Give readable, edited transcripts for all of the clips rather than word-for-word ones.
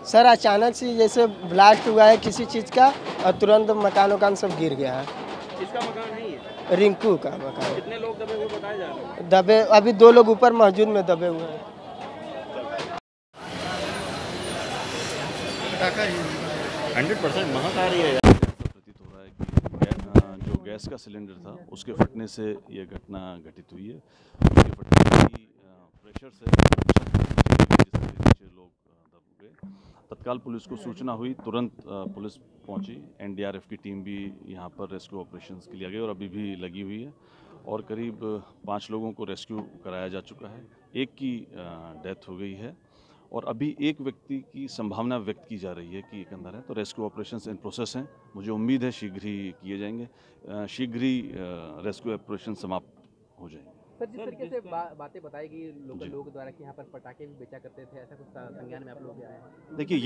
Sir अचानक से जैसे ब्लास्ट हुआ है किसी चीज़ का और तुरंत मकान वकान सब गिर गया है। किसका मकान है ये? रिंकू का मकान। कितने लोग दबे हुए बताए जा रहे हैं? दबे अभी 2 लोग ऊपर मस्जिद में दबे हुए हैं। 100% महक आ रही है यार। प्रतीत हो रहा है कि जो गैस का सिलेंडर था उसके फटने से ये घटना घटित हुई है। उसके फटने की प्रेशर से नीचे लोग दब गए। तत्काल पुलिस को सूचना हुई, तुरंत पुलिस पहुंची। एनडीआरएफ की टीम भी यहाँ पर रेस्क्यू ऑपरेशंस के लिए आ गई और अभी भी लगी हुई है और करीब 5 लोगों को रेस्क्यू कराया जा चुका है। एक की डेथ हो गई है और अभी एक व्यक्ति की संभावना व्यक्त की जा रही है कि एक अंदर है। तो रेस्क्यू ऑपरेशंस इन प्रोसेस हैं। मुझे उम्मीद है शीघ्र ही किए जाएंगे, शीघ्र ही रेस्क्यू ऑपरेशन समाप्त हो जाएंगे। सर, जिस तरीके से बातें बताई गई लोकल लोगों द्वारा कि यहाँ पर पटाखे भी बेचा करते थे, ऐसा कुछ संज्ञान में आप लोग आए हैं? देखिए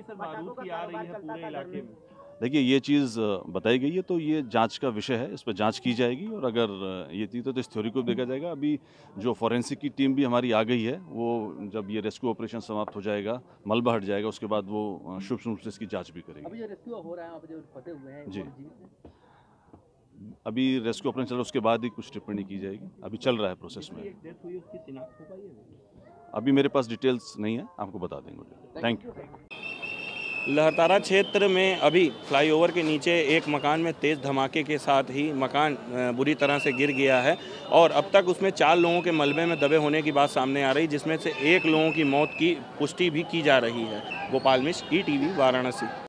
ये चीज़ बताई गई है तो ये जांच का विषय है, इस पर जांच की जाएगी और अगर ये थी तो इस थ्योरी को देखा जाएगा। अभी जो फॉरेंसिक की टीम भी हमारी आ गई है, वो जब ये रेस्क्यू ऑपरेशन समाप्त हो जाएगा, मलबा हट जाएगा, उसके बाद वो सूक्ष्म रूप से इसकी जांच भी करेगी। अभी जो रेस्क्यू हो रहा है, जो फंसे हुए हैं जी, अभी रेस्क्यू ऑपरेशन चल रहा है, उसके बाद ही कुछ टिप्पणी की जाएगी। अभी चल रहा है प्रोसेस में। डेथ हुई उसकी शिनाख्त हो पाई है? अभी मेरे पास डिटेल्स नहीं है, आपको बता देंगे। Thank you. लहरतारा क्षेत्र में अभी फ्लाईओवर के नीचे एक मकान में तेज़ धमाके के साथ ही मकान बुरी तरह से गिर गया है और अब तक उसमें 4 लोगों के मलबे में दबे होने की बात सामने आ रही, जिसमें से 1 लोगों की मौत की पुष्टि भी की जा रही है। गोपाल मिश्र, ईटीवी, वाराणसी।